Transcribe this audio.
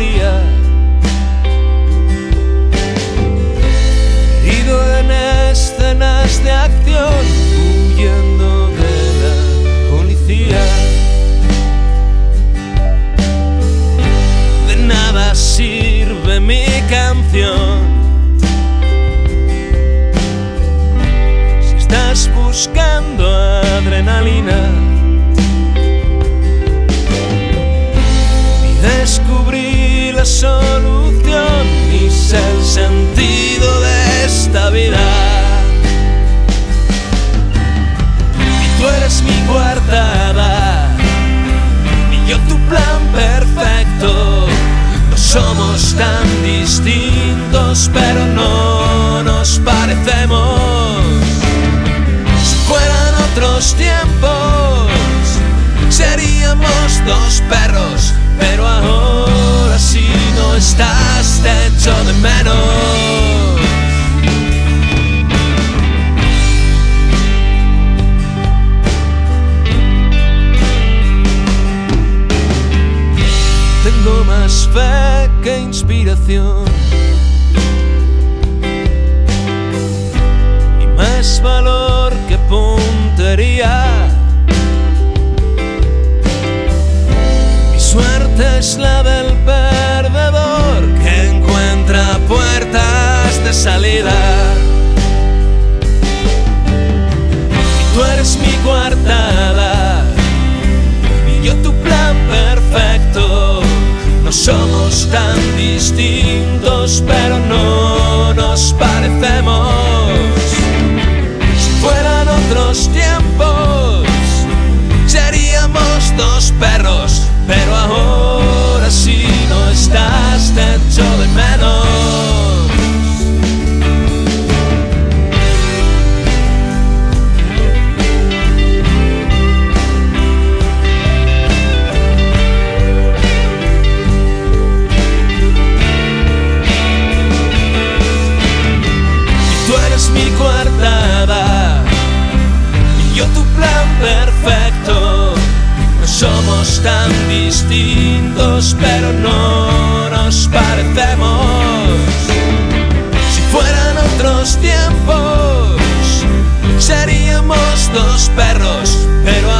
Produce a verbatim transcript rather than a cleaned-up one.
fría, herido en escenas de acción, huyendo de la policía. De nada sirve mi canción si estás buscando adrenalina. Ni descubrí la solución, ni sé el sentido de esta vida. Y tú eres mi coartada, y yo tu plan perfecto. No somos tan distintos, pero no nos parecemos. Si fueran otros tiempos, seríamos dos perros, pero ahora si no estás te echo de menos. Tengo más fe que inspiración y más valor que puntería. Mi suerte es la del perdedor que encuentra puertas de salida. Y tú eres mi coartada y yo tu plan perfecto. No somos tan distintos, pero no nos parecemos. Si fueran otros tiempos, seríamos dos perros, pero ahora si no estás te echo de menos. Mi coartada y yo tu plan perfecto. No somos tan distintos, pero no nos parecemos. Si fueran otros tiempos, seríamos dos perros, pero